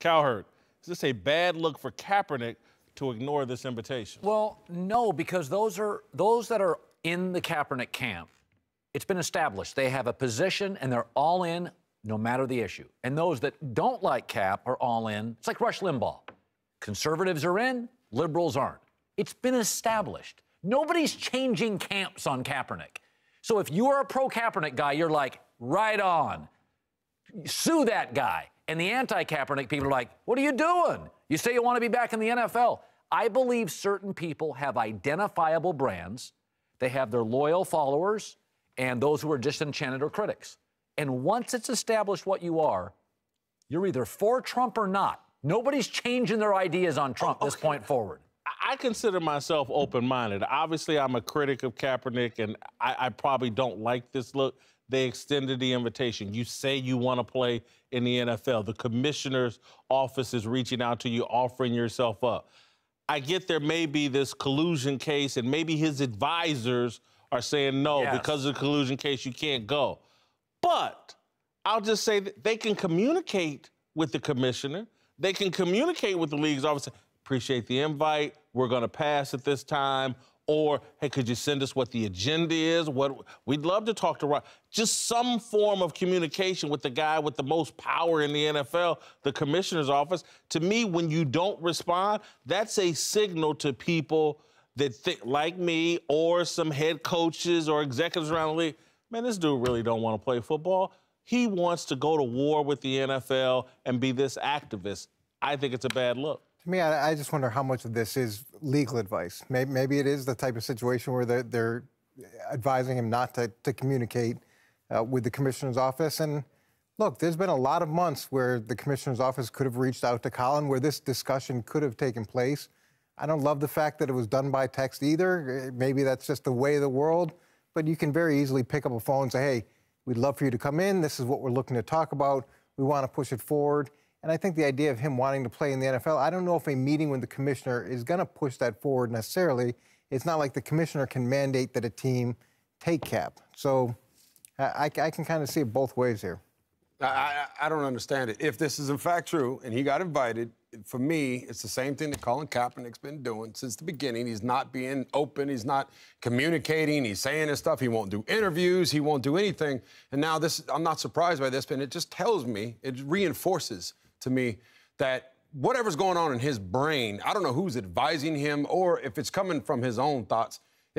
Cowherd, is this a bad look for Kaepernick to ignore this invitation? Well, no, because those that are in the Kaepernick camp, it's been established. They have a position, and they're all in no matter the issue. And those that don't like Cap are all in. It's like Rush Limbaugh. Conservatives are in, liberals aren't. It's been established. Nobody's changing camps on Kaepernick. So if you are a pro-Kaepernick guy, you're like, right on. Sue that guy. And the anti-Kaepernick people are like, what are you doing? You say you want to be back in the NFL. I believe certain people have identifiable brands. They have their loyal followers and those who are disenchanted or critics. And once it's established what you are, you're either for Trump or not. Nobody's changing their ideas on Trump this point forward. I consider myself open-minded. Obviously, I'm a critic of Kaepernick, and I probably don't like this look. They extended the invitation. You say you want to play in the NFL. The commissioner's office is reaching out to you, offering yourself up. I get there may be this collusion case, and maybe his advisors are saying, no, because of the collusion case, you can't go. But I'll just say that they can communicate with the commissioner. They can communicate with the league's office. Appreciate the invite. We're going to pass at this time. Or, hey, could you send us what the agenda is? We'd love to talk to Rob. Just some form of communication with the guy with the most power in the NFL, the commissioner's office. To me, when you don't respond, that's a signal to people that think like me or some head coaches or executives around the league. Man, this dude really don't want to play football. He wants to go to war with the NFL and be this activist. I think it's a bad look. To me, I just wonder how much of this is legal advice. Maybe it is the type of situation where they're advising him not to communicate with the commissioner's office. And look, there's been a lot of months where the commissioner's office could have reached out to Colin, where this discussion could have taken place. I don't love the fact that it was done by text either. Maybe that's just the way of the world. But you can very easily pick up a phone and say, hey, we'd love for you to come in. This is what we're looking to talk about. We want to push it forward. And I think the idea of him wanting to play in the NFL, I don't know if a meeting with the commissioner is going to push that forward necessarily. It's not like the commissioner can mandate that a team take Cap. So I can kind of see it both ways here. I don't understand it. If this is in fact true and he got invited, for me, it's the same thing that Colin Kaepernick's been doing since the beginning. He's not being open. He's not communicating. He's saying his stuff. He won't do interviews. He won't do anything. And now this, I'm not surprised by this, but it just tells me, it reinforces to me that whatever's going on in his brain, I don't know who's advising him or if it's coming from his own thoughts.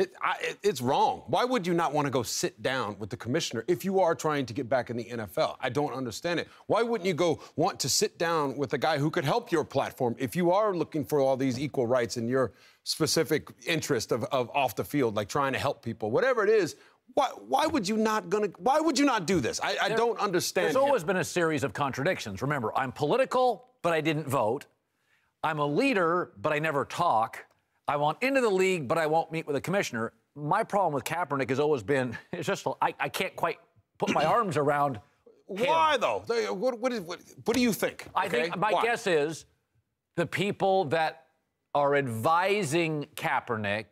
It's wrong. Why would you not want to go sit down with the commissioner if you are trying to get back in the NFL? I don't understand it. Why wouldn't you go want to sit down with a guy who could help your platform if you are looking for all these equal rights in your specific interest of off the field, like trying to help people, whatever it is? Why would you not do this? I don't understand. There's always been a series of contradictions. Remember, I'm political, but I didn't vote. I'm a leader, but I never talk. I want into the league, but I won't meet with a commissioner. My problem with Kaepernick has always been, it's just, I can't quite put my arms around him. Why, though? What do you think? I think my guess is the people that are advising Kaepernick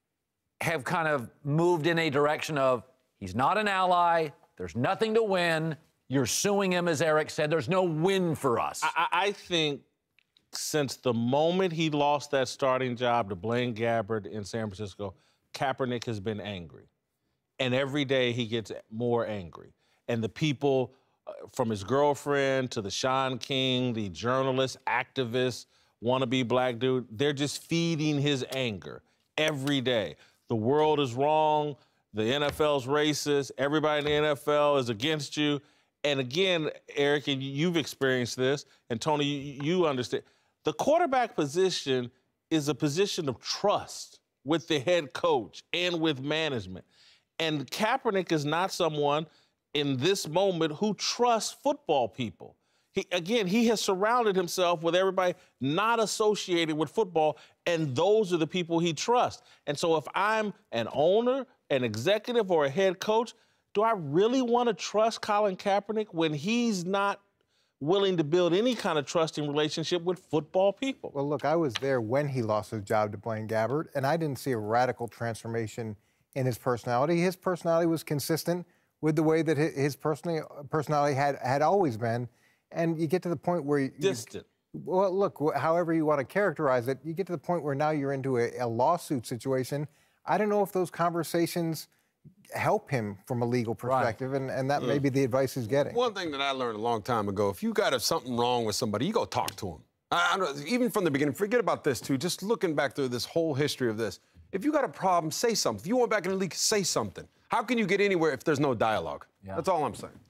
have kind of moved in a direction of, he's not an ally, there's nothing to win, you're suing him, as Eric said, there's no win for us. I think since the moment he lost that starting job to Blaine Gabbert in San Francisco, Kaepernick has been angry. And every day he gets more angry. And the people, from his girlfriend to the Sean King, the journalist, activist, wannabe black dude, they're just feeding his anger every day. The world is wrong. The NFL's racist. Everybody in the NFL is against you. And again, Eric, and you've experienced this, and Tony, you understand. The quarterback position is a position of trust with the head coach and with management. And Kaepernick is not someone in this moment who trusts football people. He has surrounded himself with everybody not associated with football, and those are the people he trusts. And so if I'm an owner, an executive, or a head coach, do I really want to trust Colin Kaepernick when he's not willing to build any kind of trusting relationship with football people? Well, look, I was there when he lost his job to Blaine Gabbert, and I didn't see a radical transformation in his personality. His personality was consistent with the way that his personality had always been. And you get to the point where distant. Well, look, however you want to characterize it, you get to the point where now you're into a lawsuit situation. I don't know if those conversations help him from a legal perspective, and that may be the advice he's getting. One thing that I learned a long time ago, if you got something wrong with somebody, you go talk to them. Even from the beginning, forget about this too, just looking back through this whole history of this. If you got a problem, say something. If you want back in the league, say something. How can you get anywhere if there's no dialogue? Yeah. That's all I'm saying.